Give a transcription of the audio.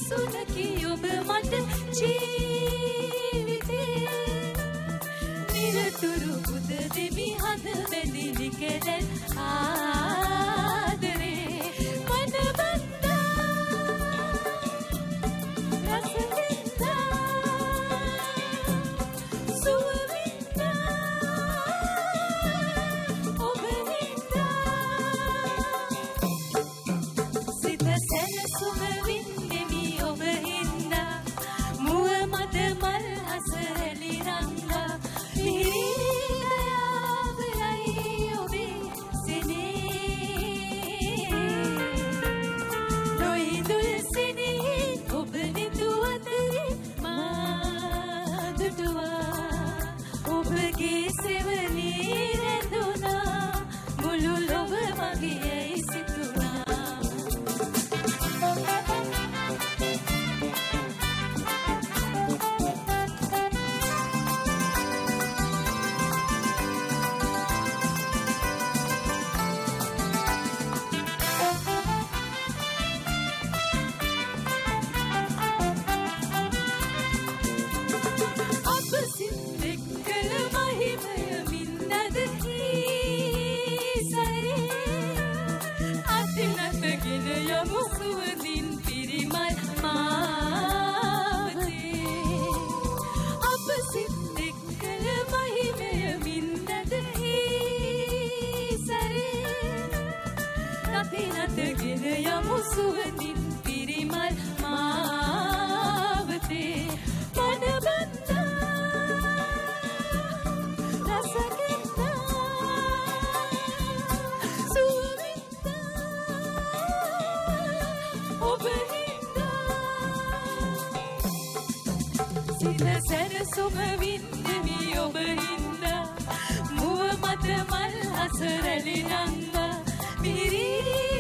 සුනකි ඔබ මට ජීවිතේ නිරතුරු පුද දෙමි හද බැඳිලි කෙලෙන් ආදරේ මන බන්දා රස වින්දා සුව වින්දා ඔබ වින්දා සිත සැනසුම වින්දෙමි ඔබ හින්දා මුව මද මල් හස රැලි රංගා මිහිරි ඔබේ සෙනේ නොයිදුල් සෙනෙහි ඔබ නිදුවතේ මා දුටුවා ඔබගේ සෙවණේ රැඳුණා මුළු ලොව මගේ සුවඳින් පිරිමල් මාවතේ මන බන්දා රස වින්දා සුව වින්දා ඔබ හින්දා සිත සැනසුම වින්දමි ඔබ හින්දා මුව මත මල් හස රැලි නංගා මිහිරි